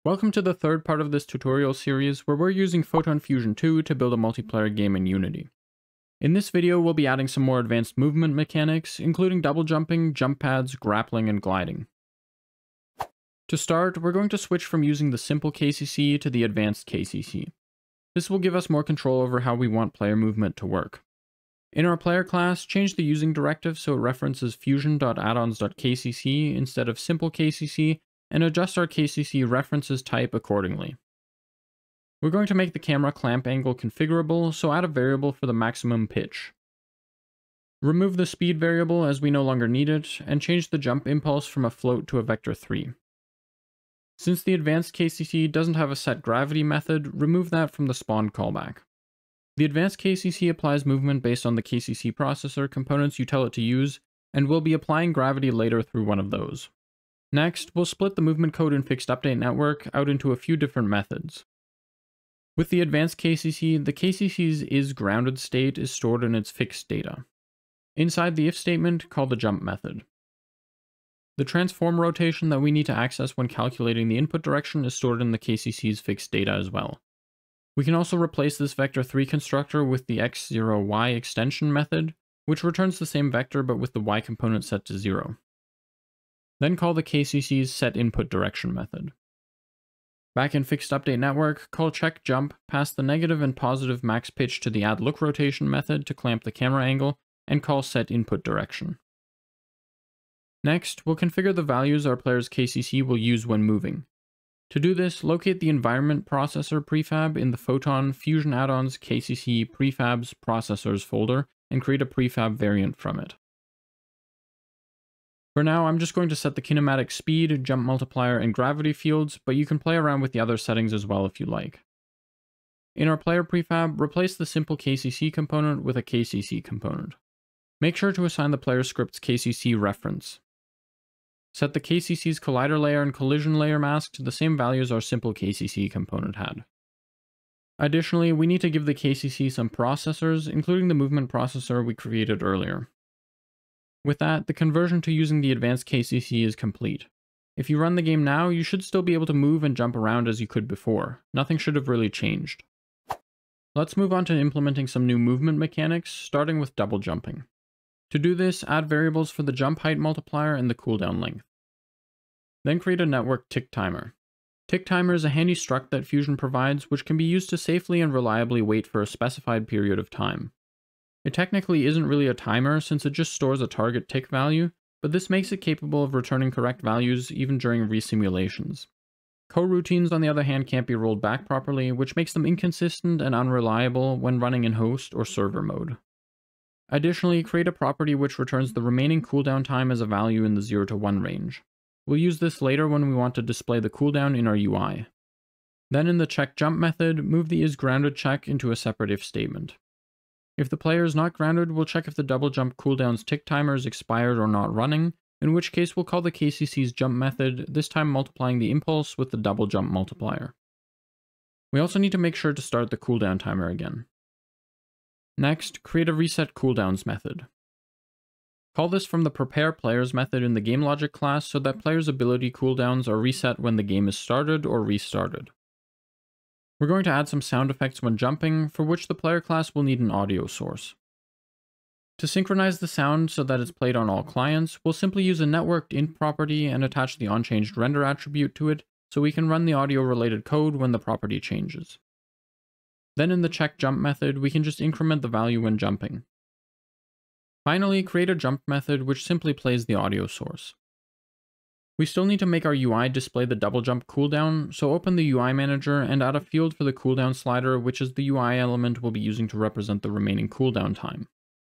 Welcome to the third part of this tutorial series where we're using Photon Fusion 2 to build a multiplayer game in Unity. In this video, we'll be adding some more advanced movement mechanics, including double jumping, jump pads, grappling, and gliding. To start, we're going to switch from using the Simple KCC to the Advanced KCC. This will give us more control over how we want player movement to work. In our player class, change the using directive so it references fusion.addons.kcc instead of Simple KCC, and adjust our KCC references type accordingly. We're going to make the camera clamp angle configurable, so add a variable for the maximum pitch. Remove the speed variable as we no longer need it, and change the jump impulse from a float to a vector 3. Since the Advanced KCC doesn't have a set gravity method, remove that from the spawn callback. The Advanced KCC applies movement based on the KCC processor components you tell it to use, and we'll be applying gravity later through one of those. Next, we'll split the movement code in fixed update network out into a few different methods. With the Advanced KCC, the KCC's isGrounded state is stored in its fixed data. Inside the if statement, call the jump method. The transform rotation that we need to access when calculating the input direction is stored in the KCC's fixed data as well. We can also replace this vector 3 constructor with the x0y extension method, which returns the same vector but with the y component set to 0. Then call the KCC's setInputDirection method. Back in fixed update network, call checkJump, pass the negative and positive max pitch to the addLookRotation method to clamp the camera angle, and call setInputDirection. Next, we'll configure the values our player's KCC will use when moving. To do this, locate the environment processor prefab in the Photon Fusion Addons KCC Prefabs Processors folder and create a prefab variant from it. For now, I'm just going to set the kinematic speed, jump multiplier, and gravity fields, but you can play around with the other settings as well if you like. In our player prefab, replace the Simple KCC component with a KCC component. Make sure to assign the player script's KCC reference. Set the KCC's collider layer and collision layer mask to the same values our Simple KCC component had. Additionally, we need to give the KCC some processors, including the movement processor we created earlier. With that, the conversion to using the Advanced KCC is complete. If you run the game now, you should still be able to move and jump around as you could before. Nothing should have really changed. Let's move on to implementing some new movement mechanics, starting with double jumping. To do this, add variables for the jump height multiplier and the cooldown length. Then create a network tick timer. Tick timer is a handy struct that Fusion provides, which can be used to safely and reliably wait for a specified period of time. It technically isn't really a timer since it just stores a target tick value, but this makes it capable of returning correct values even during resimulations. Coroutines, on the other hand, can't be rolled back properly, which makes them inconsistent and unreliable when running in host or server mode. Additionally, create a property which returns the remaining cooldown time as a value in the 0 to 1 range. We'll use this later when we want to display the cooldown in our UI. Then in the checkJump method, move the isGrounded check into a separate if statement. If the player is not grounded, we'll check if the double jump cooldown's tick timer is expired or not running, in which case we'll call the KCC's jump method, this time multiplying the impulse with the double jump multiplier. We also need to make sure to start the cooldown timer again. Next, create a reset cooldowns method. Call this from the preparePlayers method in the GameLogic class so that players' ability cooldowns are reset when the game is started or restarted. We're going to add some sound effects when jumping, for which the player class will need an audio source. To synchronize the sound so that it's played on all clients, we'll simply use a networked int property and attach the onChanged render attribute to it so we can run the audio related code when the property changes. Then in the checkJump method, we can just increment the value when jumping. Finally, create a jump method which simply plays the audio source. We still need to make our UI display the double jump cooldown, so open the UI manager and add a field for the cooldown slider, which is the UI element we'll be using to represent the remaining cooldown time.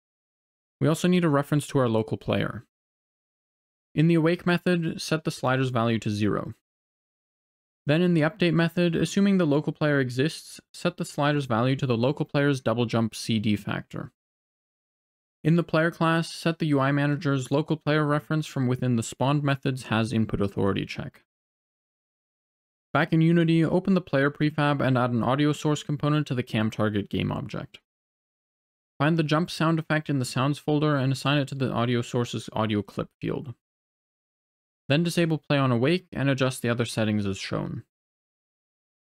We also need a reference to our local player. In the awake method, set the slider's value to 0. Then in the update method, assuming the local player exists, set the slider's value to the local player's double jump CD factor. In the player class, set the UI manager's local player reference from within the spawned method's hasInputAuthority check. Back in Unity, open the player prefab and add an audio source component to the camTarget game object. Find the jump sound effect in the sounds folder and assign it to the audio source's audio clip field. Then disable play on awake and adjust the other settings as shown.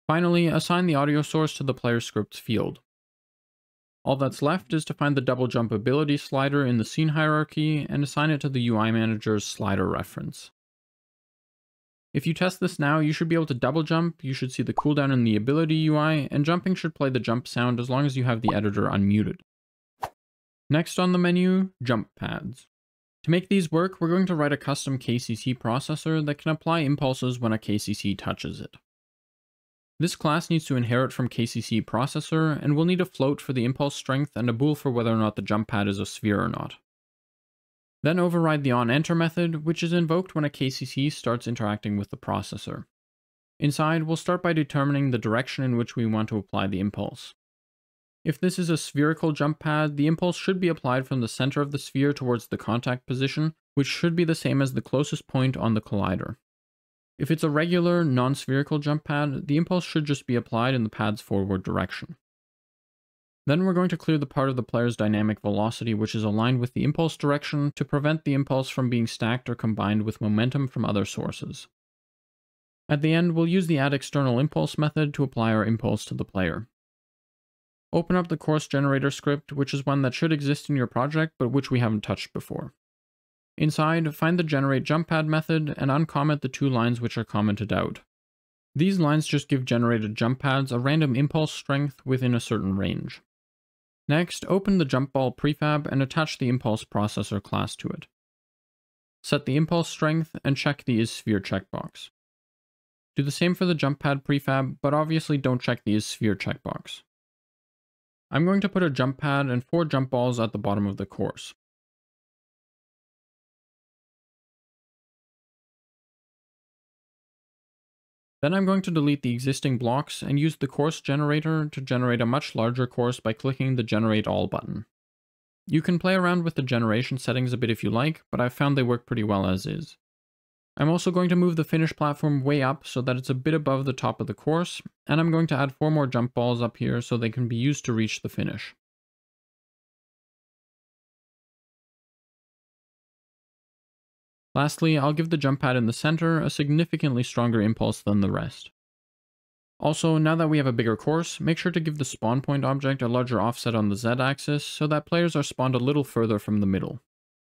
Finally, assign the audio source to the player scripts field. All that's left is to find the double jump ability slider in the scene hierarchy and assign it to the UI manager's slider reference. If you test this now, you should be able to double jump, you should see the cooldown in the ability UI, and jumping should play the jump sound as long as you have the editor unmuted. Next on the menu, jump pads. To make these work, we're going to write a custom KCC processor that can apply impulses when a KCC touches it. This class needs to inherit from KCC processor, and we'll need a float for the impulse strength and a bool for whether or not the jump pad is a sphere or not. Then override the onEnter method, which is invoked when a KCC starts interacting with the processor. Inside, we'll start by determining the direction in which we want to apply the impulse. If this is a spherical jump pad, the impulse should be applied from the center of the sphere towards the contact position, which should be the same as the closest point on the collider. If it's a regular, non-spherical jump pad, the impulse should just be applied in the pad's forward direction. Then we're going to clear the part of the player's dynamic velocity which is aligned with the impulse direction to prevent the impulse from being stacked or combined with momentum from other sources. At the end, we'll use the addExternalImpulse method to apply our impulse to the player. Open up the course generator script, which is one that should exist in your project but which we haven't touched before. Inside, find the generateJumpPad method and uncomment the 2 lines which are commented out. These lines just give generated jump pads a random impulse strength within a certain range. Next, open the jump ball prefab and attach the impulse processor class to it. Set the impulse strength and check the isSphere checkbox. Do the same for the jump pad prefab, but obviously don't check the isSphere checkbox. I'm going to put a jump pad and 4 jump balls at the bottom of the course. Then I'm going to delete the existing blocks and use the course generator to generate a much larger course by clicking the Generate All button. You can play around with the generation settings a bit if you like, but I've found they work pretty well as is. I'm also going to move the finish platform way up so that it's a bit above the top of the course, and I'm going to add 4 more jump balls up here so they can be used to reach the finish. Lastly, I'll give the jump pad in the center a significantly stronger impulse than the rest. Also, now that we have a bigger course, make sure to give the spawn point object a larger offset on the Z-axis so that players are spawned a little further from the middle.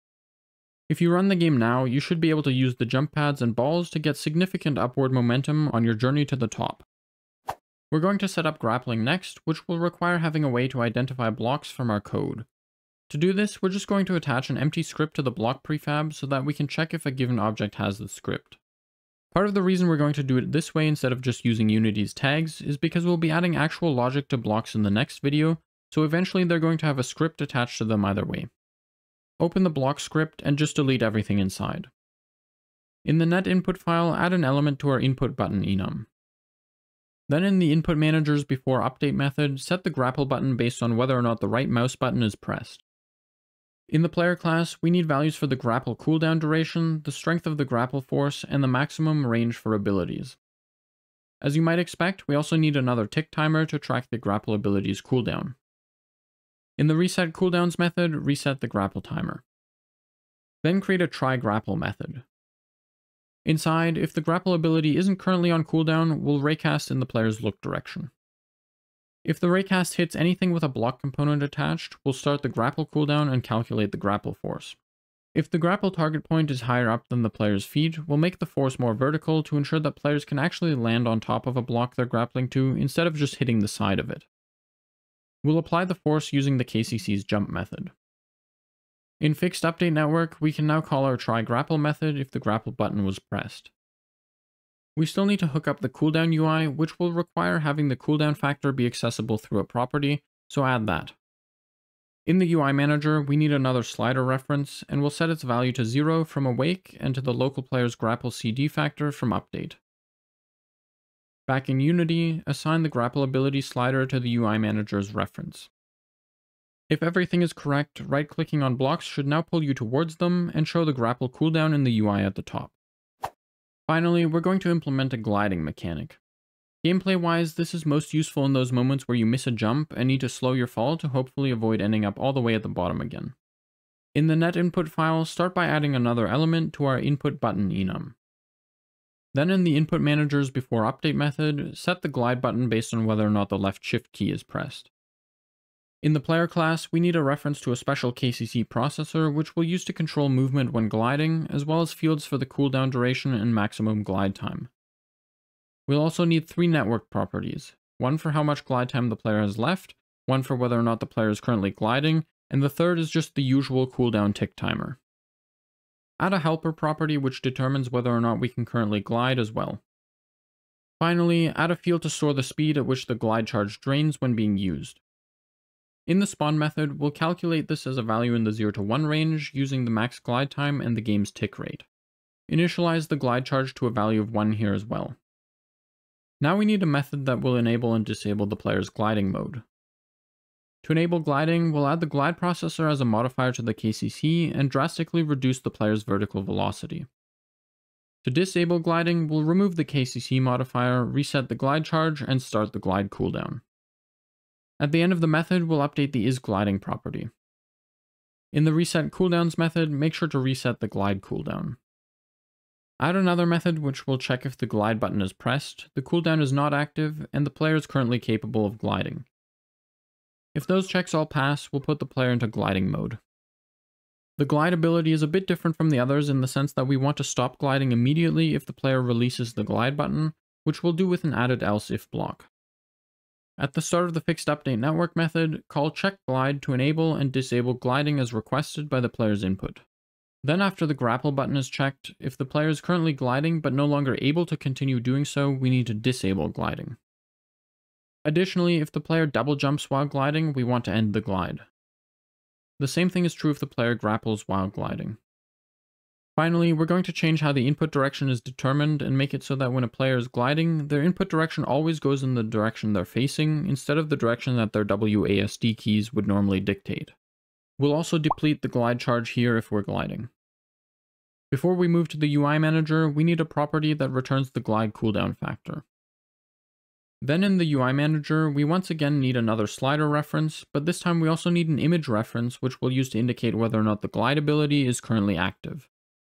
If you run the game now, you should be able to use the jump pads and balls to get significant upward momentum on your journey to the top. We're going to set up grappling next, which will require having a way to identify blocks from our code. To do this, we're just going to attach an empty script to the block prefab so that we can check if a given object has the script. Part of the reason we're going to do it this way instead of just using Unity's tags is because we'll be adding actual logic to blocks in the next video, so eventually they're going to have a script attached to them either way. Open the block script and just delete everything inside. In the net input file, add an element to our input button enum. Then in the input manager's before update method, set the grapple button based on whether or not the right mouse button is pressed. In the player class, we need values for the grapple cooldown duration, the strength of the grapple force, and the maximum range for abilities. As you might expect, we also need another tick timer to track the grapple ability's cooldown. In the reset cooldowns method, reset the grapple timer. Then create a try-grapple method. Inside, if the grapple ability isn't currently on cooldown, we'll raycast in the player's look direction. If the raycast hits anything with a block component attached, we'll start the grapple cooldown and calculate the grapple force. If the grapple target point is higher up than the player's feet, we'll make the force more vertical to ensure that players can actually land on top of a block they're grappling to instead of just hitting the side of it. We'll apply the force using the KCC's jump method. In fixed update network, we can now call our try grapple method if the grapple button was pressed. We still need to hook up the cooldown UI, which will require having the cooldown factor be accessible through a property, so add that. In the UI manager, we need another slider reference, and we'll set its value to 0 from awake and to the local player's grapple CD factor from update. Back in Unity, assign the grapple ability slider to the UI manager's reference. If everything is correct, right-clicking on blocks should now pull you towards them and show the grapple cooldown in the UI at the top. Finally, we're going to implement a gliding mechanic. Gameplay-wise, this is most useful in those moments where you miss a jump and need to slow your fall to hopefully avoid ending up all the way at the bottom again. In the net input file, start by adding another element to our input button enum. Then in the input manager's before update method, set the glide button based on whether or not the left shift key is pressed. In the player class, we need a reference to a special KCC processor which we'll use to control movement when gliding, as well as fields for the cooldown duration and maximum glide time. We'll also need 3 network properties, one for how much glide time the player has left, one for whether or not the player is currently gliding, and the third is just the usual cooldown tick timer. Add a helper property which determines whether or not we can currently glide as well. Finally, add a field to store the speed at which the glide charge drains when being used. In the spawn method, we'll calculate this as a value in the 0 to 1 range using the max glide time and the game's tick rate. Initialize the glide charge to a value of 1 here as well. Now we need a method that will enable and disable the player's gliding mode. To enable gliding, we'll add the glide processor as a modifier to the KCC and drastically reduce the player's vertical velocity. To disable gliding, we'll remove the KCC modifier, reset the glide charge, and start the glide cooldown. At the end of the method, we'll update the isGliding property. In the reset cooldowns method, make sure to reset the glide cooldown. Add another method which will check if the glide button is pressed, the cooldown is not active, and the player is currently capable of gliding. If those checks all pass, we'll put the player into gliding mode. The glide ability is a bit different from the others in the sense that we want to stop gliding immediately if the player releases the glide button, which we'll do with an added else if block. At the start of the fixed update network method, call checkGlide to enable and disable gliding as requested by the player's input. Then after the grapple button is checked, if the player is currently gliding but no longer able to continue doing so, we need to disable gliding. Additionally, if the player double jumps while gliding, we want to end the glide. The same thing is true if the player grapples while gliding. Finally, we're going to change how the input direction is determined and make it so that when a player is gliding, their input direction always goes in the direction they're facing, instead of the direction that their WASD keys would normally dictate. We'll also deplete the glide charge here if we're gliding. Before we move to the UI manager, we need a property that returns the glide cooldown factor. Then in the UI manager, we once again need another slider reference, but this time we also need an image reference which we'll use to indicate whether or not the glide ability is currently active.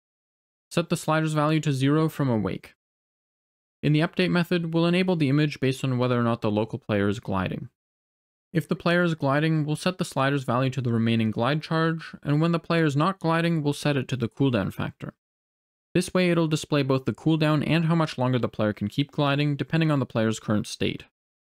Set the slider's value to 0 from awake. In the update method, we'll enable the image based on whether or not the local player is gliding. If the player is gliding, we'll set the slider's value to the remaining glide charge, and when the player is not gliding, we'll set it to the cooldown factor. This way it'll display both the cooldown and how much longer the player can keep gliding, depending on the player's current state.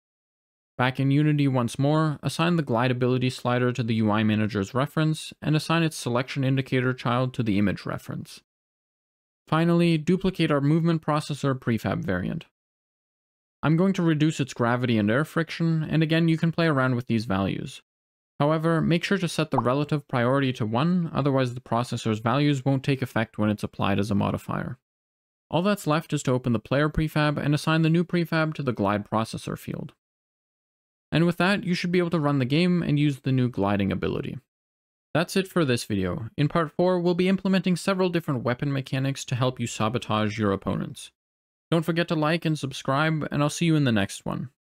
Back in Unity once more, assign the glide ability slider to the UI manager's reference, and assign its selection indicator child to the image reference. Finally, duplicate our movement processor prefab variant. I'm going to reduce its gravity and air friction, and again you can play around with these values. However, make sure to set the relative priority to 1, otherwise the processor's values won't take effect when it's applied as a modifier. All that's left is to open the player prefab and assign the new prefab to the glide processor field. And with that, you should be able to run the game and use the new gliding ability. That's it for this video. In part 4, we'll be implementing several different weapon mechanics to help you sabotage your opponents. Don't forget to like and subscribe, and I'll see you in the next one.